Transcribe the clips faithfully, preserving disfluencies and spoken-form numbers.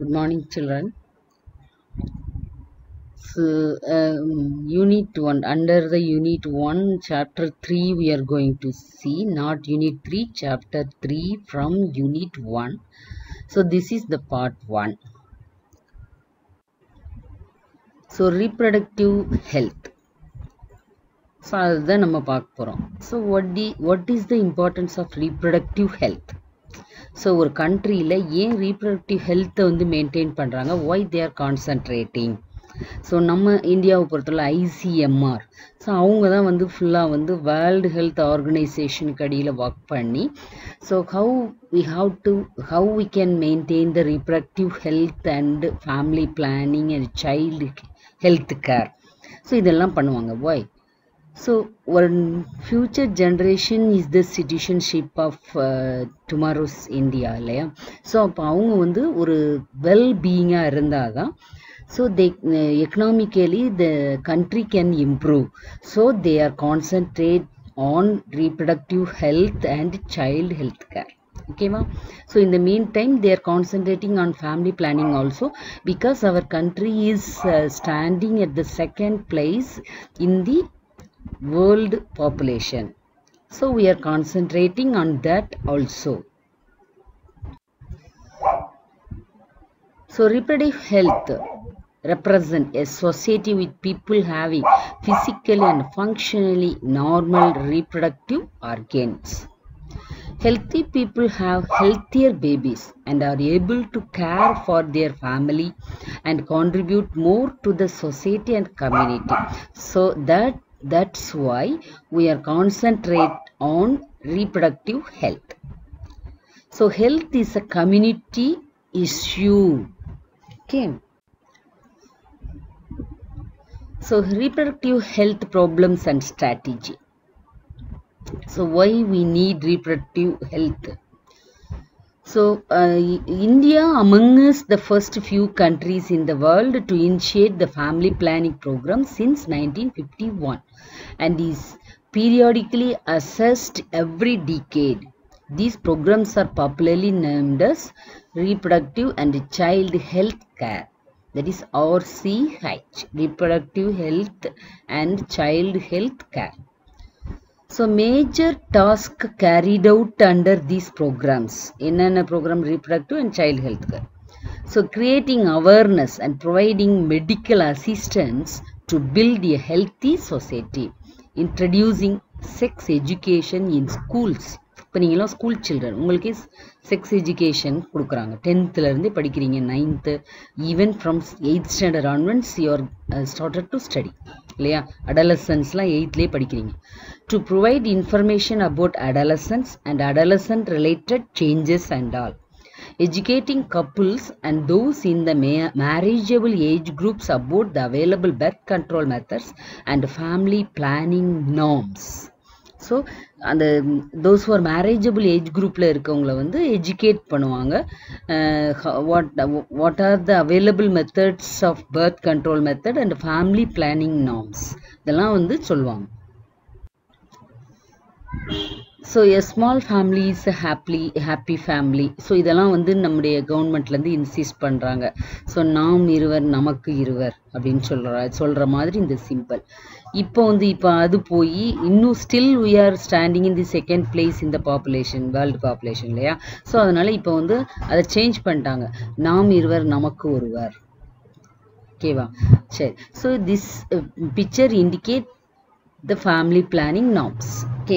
Good morning, children. So, um, Unit one, under the Unit one, Chapter three, we are going to see, not Unit three, Chapter three from Unit one. So, this is the part one. So, reproductive health. So, அதுதான் நம்ம பார்க்க போறோம். So, what, the, what is the importance of reproductive health? So, ஒரு countryல ஏன் reproductive health வந்து maintain பண்றாங்க? Why they are concentrating? So நம்ம இந்தியாவை பொறுத்தவரை ஐசிஎம்ஆர் ஸோ அவங்க தான் வந்து ஃபுல்லாக வந்து வேர்ல்டு ஹெல்த் ஆர்கனைசேஷனுக்கு அடியில் ஒர்க் பண்ணி so how we have to how we can maintain the reproductive health and family planning and child health care so இதெல்லாம் பண்ணுவாங்க ஒய் ஸோ ஒரு future generation is the citizenship of tomorrow's India இல்லையா so அப்போ அவங்க வந்து ஒரு well பீயிங்காக இருந்தால் தான் so they uh, economically the country can improve, so they are concentrate on reproductive health and child health care. Okay ma, so in the meantime they are concentrating on family planning also, because our country is uh, standing at the second place in the world population, so we are concentrating on that also. So reproductive health represent a society with people having physically and functionally normal reproductive organs. Healthy people have healthier babies and are able to care for their family and contribute more to the society and community. So that that's why we are concentrate on reproductive health. So health is a community issue. Okay. So reproductive health problems and strategy. So why we need reproductive health? So uh, India among us the first few countries in the world to initiate the family planning program since nineteen fifty-one and is periodically assessed every decade. These programs are popularly named as reproductive and child health care. That is R C H, reproductive health and child health care. So major task carried out under these programs. Enna program reproductive and child health care. So creating awareness and providing medical assistance to build a healthy society. Introducing sex education in schools. இப்போ நீங்களாம் school children உங்களுக்கு sex education கொடுக்குறாங்க டென்த்துலேருந்து படிக்கிறீங்க ninth even from eighth standard onwards you are started to study இல்லையா அடலசன்ஸ்லாம் எயித்லேயே படிக்கிறீங்க to provide information about adolescence and adolescent related changes and all educating couples and those in the marriageable age groups about the available birth control methods and family planning norms. So அந்த those for marriageable age குரூப்பில் இருக்கவங்களை வந்து educate பண்ணுவாங்க what what are the available methods of birth control method and family planning norms இதெல்லாம் வந்து சொல்லுவாங்க. So a small family is a happy happy family. So இதெல்லாம் வந்து நம்முடைய கவர்மெண்ட்லேருந்து இன்சிஸ்ட் பண்ணுறாங்க. ஸோ நாம் இருவர் நமக்கு இருவர் அப்படின்னு சொல்கிற சொல்கிற மாதிரி இந்த சிம்பிள் இப்போ வந்து இப்போ அது போய் இன்னும் still we are standing in the second place in the population world population இல்லையா. ஸோ அதனால் இப்போ வந்து அதை சேஞ்ச் பண்ணிட்டாங்க, நாம் இருவர் நமக்கு ஒருவர். ஓகேவா, சரி. So this picture indicate the family planning norms. Okay,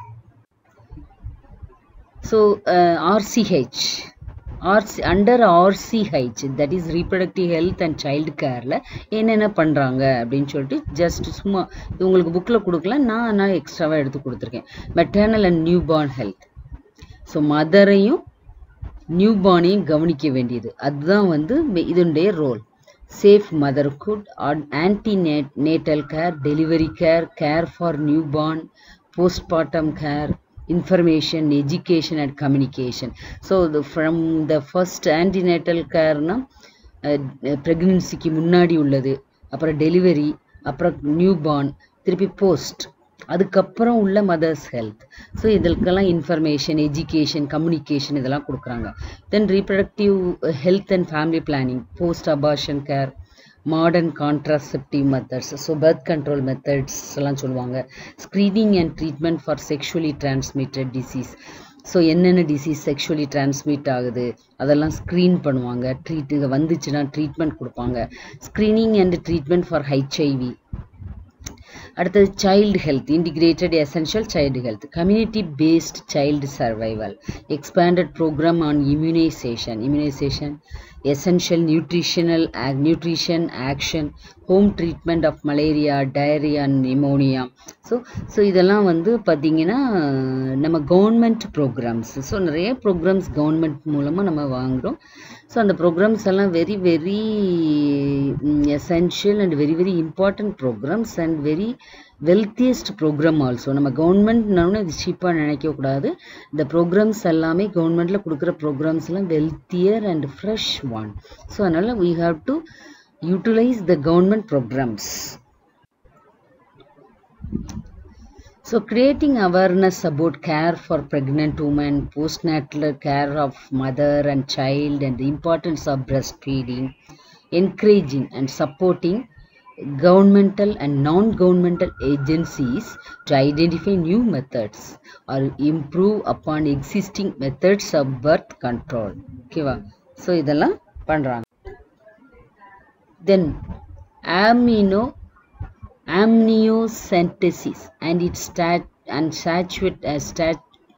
so RCH RC under RCH that is reproductive health and child கேரில் என்னென்ன பண்ணுறாங்க அப்படின்னு சொல்லிட்டு ஜஸ்ட் சும்மா உங்களுக்கு புக்கில் கொடுக்கல, நான் அதனால் எக்ஸ்ட்ராவாக எடுத்து கொடுத்துருக்கேன். Maternal and newborn health. So மதரையும் நியூ பார்னையும் கவனிக்க வேண்டியது அதுதான் வந்து இதனுடைய ரோல். Safe motherhood, ante nate natal care, delivery care, care for newborn, postmortem care, information, education and communication. So the, from the first antenatal care na uh, pregnancy க்கு முன்னாடி உள்ளது, அப்புறம் டெலிவரி, அப்புறம் நியூ பார்ன், திருப்பி post அதுக்கப்புறம் உள்ள mothers health. So இதற்கெல்லாம் information, education, communication இதெல்லாம் கொடுக்குறாங்க. Then reproductive health and family planning, post abortion care, modern contraceptive methods, so birth control methods எல்லாம் சொல்லுவாங்க. Screening and treatment for sexually transmitted disease, so என்னென்ன disease sexually transmit ஆகுது அதெல்லாம் screen பண்ணுவாங்க. Treat வந்துச்சுன்னா treatment கொடுப்பாங்க. Screening and treatment for HIV. அடுத்தது child health, integrated essential child health, community based child survival, expanded programme on immunisation, immunisation essential nutritional nutrition action, home treatment of malaria, diarrhea and pneumonia. so so இதெல்லாம் வந்து பார்த்தீங்கன்னா நம்ம government programmes. So நிறைய programmes government மூலமாக நம்ம வாங்குகிறோம். So அந்த programmes எல்லாம் very very essential and very very important programmes and very wealthiest programme also. நம்ம கவர்மெண்ட்னாலும் இது சீப்பாக நினைக்கக்கூடாது. இந்த ப்ரோக்ராம்ஸ் எல்லாமே கவர்மெண்ட்டில் கொடுக்குற ப்ரோக்ராம்ஸ் எல்லாம் wealthier and fresh one. So அதனால் we have to utilize the government programs. So creating awareness about care for pregnant women, postnatal care of mother and child, and the importance of breastfeeding, encouraging and supporting governmental and non-governmental agencies to identify new methods or improve upon existing methods of birth control. Okay va? So idella pandranga. Then amino amniocentesis and its stat and statute uh, stat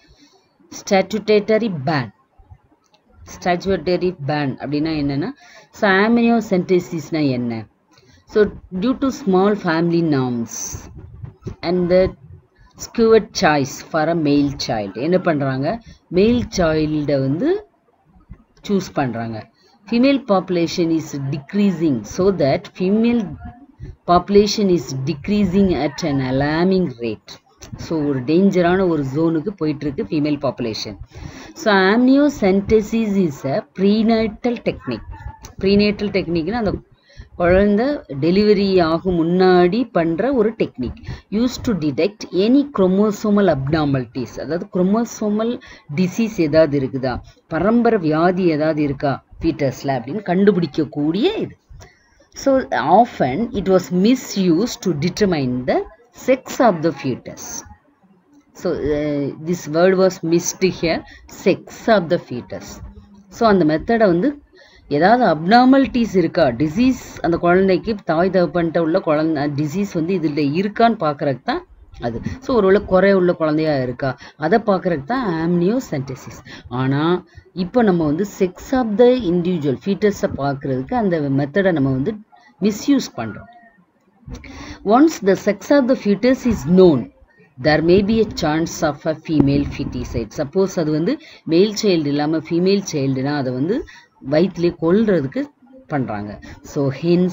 statutory ban. Statutory ban அப்படினா என்னன்னா, so amniocentesis na enna? So due to small family norms and the skewed choice for a male child, என்ன பண்றாங்க, male child வந்து choose பண்றாங்க. Female population is decreasing, so that female population is decreasing at an alarming rate. So ஒரு டேஞ்சரான ஒரு ஜோனுக்கு போயிட்டு இருக்கு female population. So amniocentesis is a prenatal technique. Prenatal technique னா அந்த குழந்தை டெலிவரி ஆகும் முன்னாடி பண்ணுற ஒரு technique. Use to detect any chromosomal abnormalities, அதாவது குரோமோசோமல் டிசீஸ் ஏதாவது இருக்குதா, பரம்பரை வியாதி ஏதாவது இருக்கா ஃபீட்டஸில் அப்படின்னு கண்டுபிடிக்கக்கூடிய இது. So often it was misuse to determine the sex of the foetus. So this word was missed here, sex of the foetus. So அந்த மெத்தடை வந்து ஏதாவது அப்நார்மாலிட்டிஸ் இருக்கா, டிசீஸ் அந்த குழந்தைக்கு தாய் தகப்பன்ட்ட உள்ள குழந்தை டிசீஸ் வந்து இதில் இருக்கான்னு பார்க்குறதுக்கு தான் அது. ஸோ ஒருவேளை குறை உள்ள குழந்தையா இருக்கா அதை பார்க்குறதுக்கு தான் ஆம்னியோசென்டசிஸ். ஆனால் இப்போ நம்ம வந்து செக்ஸ் ஆஃப் த இண்டிவிஜுவல் ஃபீட்டஸை பார்க்குறதுக்கு அந்த மெத்தடை நம்ம வந்து மிஸ்யூஸ் பண்ணுறோம். Once the sex of the fetus is known, there may be a chance of a female feticide. Suppose அது வந்து மேல் சைல்டு இல்லாமல் ஃபீமேல் சைல்டுனா அதை வந்து வயிற்றுலேயே கொல்றதுக்கு பண்ணுறாங்க. So hence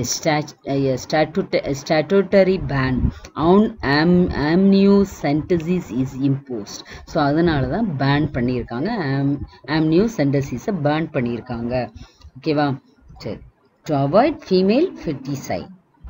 statutory ban on ஆம் ஆம்னியோசென்டசிஸ் இஸ் இம்போஸ்ட். ஸோ அதனால தான் பேன் பண்ணியிருக்காங்க, ஆம் ஆம்னியோசென்டசிஸை பேன் பண்ணியிருக்காங்க. ஓகேவா? சரி. To avoid female feticide.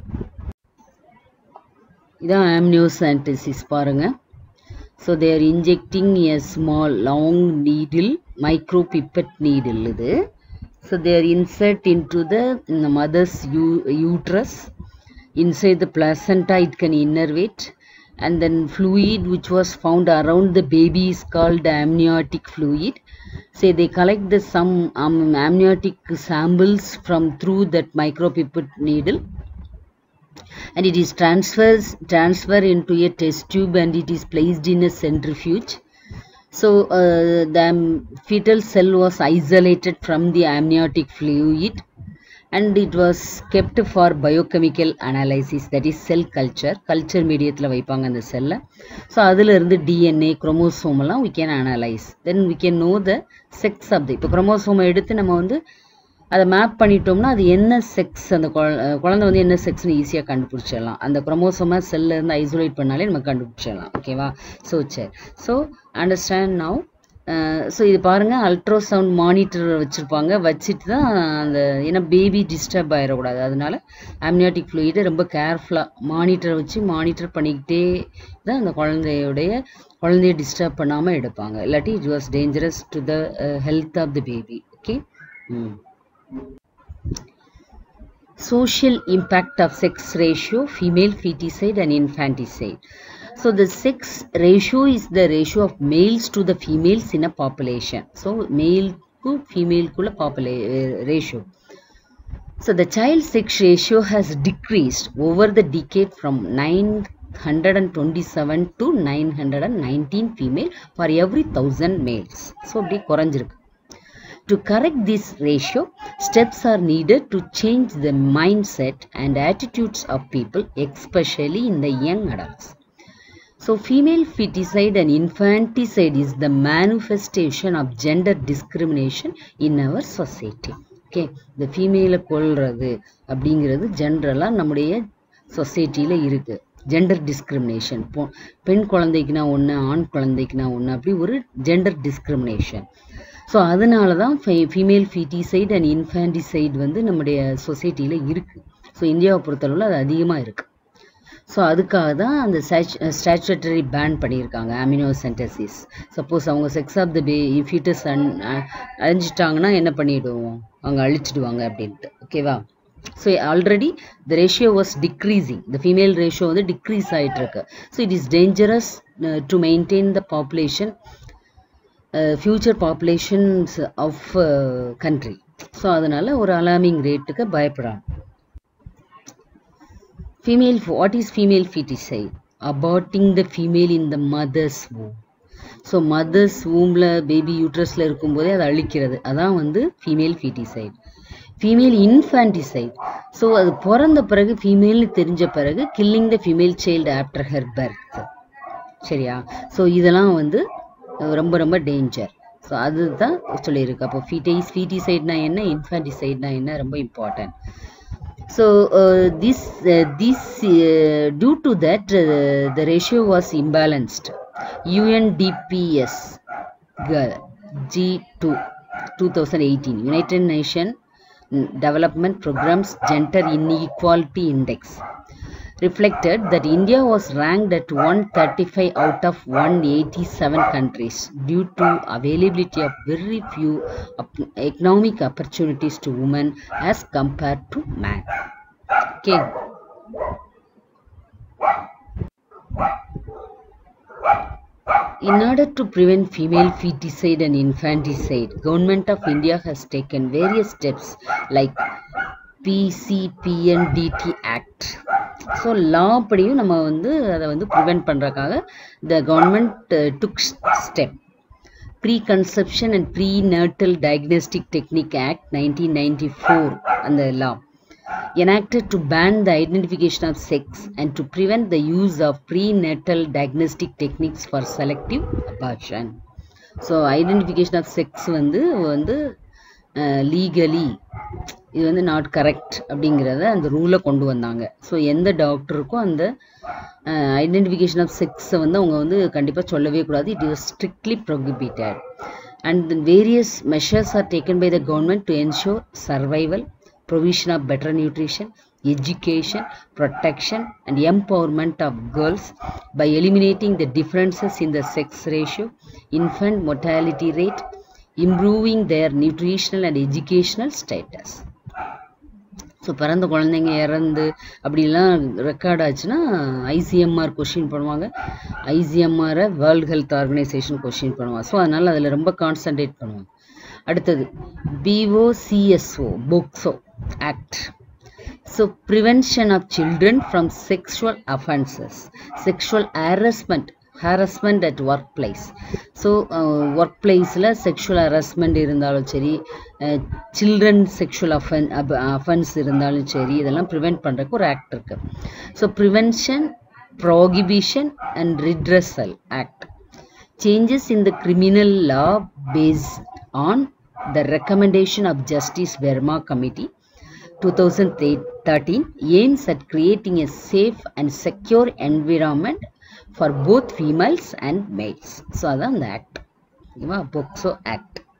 இதான் ஆம்னியோசென்டசிஸ் பாருங்க. So they are injecting a small long needle, micro pipette needle இது. So they are insert into the mother's you uterus. Inside the placenta it can innervate, and then fluid which was found around the baby is called amniotic fluid. Say they collect the some um, amniotic samples from through that micropipette needle, and it is transfers transfer into a test tube and it is placed in a centrifuge. So uh, the fetal cell was isolated from the amniotic fluid and it was kept for biochemical analysis, that is cell culture. Culture mediathla வைப்பாங்க அந்த செல்லை. So அதில் இருந்து DNA குரோமோசோமெல்லாம் we can analyze, then we can know the sex of the. இப்போ குரோமோசோமை எடுத்து நம்ம வந்து அதை மேப் பண்ணிட்டோம்னா அது என்ன செக்ஸ், அந்த குழந்தை வந்து என்ன செக்ஸ்னு ஈஸியாக கண்டுபிடிச்சிடலாம். அந்த குரோமோசோமை செல்லில் இருந்து ஐசோலேட் பண்ணாலே நம்ம கண்டுபிடிச்சிடலாம். ஓகேவா? ஸோ சரி. ஸோ அண்டர்ஸ்டாண்ட் நவ் ஸோ இது பாருங்கள், அல்ட்ராசவுண்ட் மானிட்டர் வச்சுருப்பாங்க. வச்சுட்டு தான் அந்த, ஏன்னா பேபி டிஸ்டர்ப் ஆகிடக்கூடாது, அதனால அம்னியாட்டிக் ஃப்ளூயிடை ரொம்ப கேர்ஃபுல்லாக மானிட்டரை வச்சு மானிட்டர் பண்ணிக்கிட்டே தான் அந்த குழந்தையுடைய குழந்தைய டிஸ்டர்ப் பண்ணாமல் எடுப்பாங்க. இல்லாட்டி it was dangerous to the health of the baby. Okay. Social impact of sex ratio, female feticide and infanticide. So the sex ratio is the ratio of males to the females in a population. So male to female kulla population ratio. So the child sex ratio has decreased over the decade from nine hundred twenty-seven to nine hundred nineteen female for every thousand males. So அப்படி குறைஞ்சிருக்கு. To correct this ratio, steps are needed to change the mindset and attitudes of people, especially in the young adults. So female feticide and infanticide is the manifestation of gender discrimination in our society. Okay, the female கொல்றது அப்படிங்கிறது ஜென்ரலாக நம்முடைய சொசைட்டியில் இருக்குது. Gender discrimination, பெண் குழந்தைக்குனா ஒன்று, ஆண் குழந்தைக்குனா ஒன்று, அப்படி ஒரு ஜெண்டர் டிஸ்கிரிமினேஷன். ஸோ அதனால தான் ஃபை ஃபீமேல் ஃபீட்டிசைட் அண்ட் இன்ஃபான்டிசைட் வந்து நம்முடைய சொசைட்டியில் இருக்குது. ஸோ இந்தியாவை பொறுத்தளவில் அது அதிகமாக இருக்குது. ஸோ அதுக்காக தான் அந்த ஸ்டாச்சுட்டரி பேன் பண்ணியிருக்காங்க அமினோசென்டசிஸ். சப்போஸ் அவங்க செக்ஸ் ஆஃப் த பே ஃபீட்டஸ் அன் அழிஞ்சிட்டாங்கன்னா என்ன பண்ணிவிடுவோம், அவங்க அழிச்சிடுவாங்க அப்படின்ட்டு. ஓகேவா? So already the ratio was decreasing, the female ratio வந்து டிக்ரீஸ் ஆகிட்டுருக்கு. So it is dangerous to maintain the population, future populations of country. So அதனால் ஒரு அலார்மிங் ரேட்டுக்கு பயப்படாங்க. Female, what is female feticide? Aborting the female in the mother's womb. So mother's வூமில் baby யூட்ரஸில் இருக்கும்போதே அதை அழிக்கிறது, அதான் வந்து female feticide. Female infanticide, so அது பிறந்த பிறகு ஃபீமேல்னு தெரிஞ்ச பிறகு killing the female child after her birth. சரியா? ஸோ இதெல்லாம் வந்து ரொம்ப ரொம்ப டேஞ்சர். ஸோ அதுதான் சொல்லியிருக்கு. அப்போ ஃபீட்டைஸ் ஃபீட்டிசைட்னா என்ன, இன்ஃபான்டிசைட்னா என்ன, ரொம்ப important. So this this due to that the ratio was imbalanced. UNDP's G two two thousand eighteen United Nation Development Program's Gender Inequality Index reflected that India was ranked at one thirty-five out of one eighty-seven countries due to availability of very few economic opportunities to women as compared to men. Okay. In order to prevent female feticide and infanticide, Government of India has taken various steps like P C P N D T Act. So law படியும் நம்ம வந்து அதை வந்து prevent பண்றதுக்காக the government uh, took step. Preconception and Prenatal Diagnostic Technique Act nineteen ninety-four and the law enacted to ban the identification of sex and to prevent the use of prenatal diagnostic techniques for selective abortion. So identification of sex வந்து வந்து legally இது வந்து not correct அப்படிங்கிறத அந்த ரூலை கொண்டு வந்தாங்க. So எந்த டாக்டருக்கும் அந்த ஐடென்டிஃபிகேஷன் ஆஃப் செக்ஸை வந்து அவங்க வந்து கண்டிப்பாக சொல்லவே கூடாது. It is strictly prohibited and various measures are taken by the government to ensure survival, provision of better nutrition, education, protection and empowerment of girls by eliminating the differences in the sex ratio, infant mortality rate, improving their nutritional and educational status. So பிறந்த குழந்தைங்க இறந்து அப்படிலாம் record ஆச்சுன்னா ICMR question பண்ணுவாங்க, ஐசிஎம்ஆரை World Health Organization question பண்ணுவாங்க. So அதனால் அதில் ரொம்ப கான்சன்ட்ரேட் பண்ணுவாங்க. அடுத்தது POCSO POCSO act. So prevention of children from sexual offenses, sexual harassment, harassment at workplace. So uh, workplace la sexual harassment irundhalum seri, uh, children sexual offense offense irundhalum seri, idella prevent பண்றதுக்கு ஒரு act இருக்கு. So prevention, prohibition and redressal act. Changes in the criminal law based on the recommendation of Justice Verma Committee twenty thirteen aims at creating a safe and secure environment for both females and males. So அதான் அந்த act. ஓகேவா, POCSO act.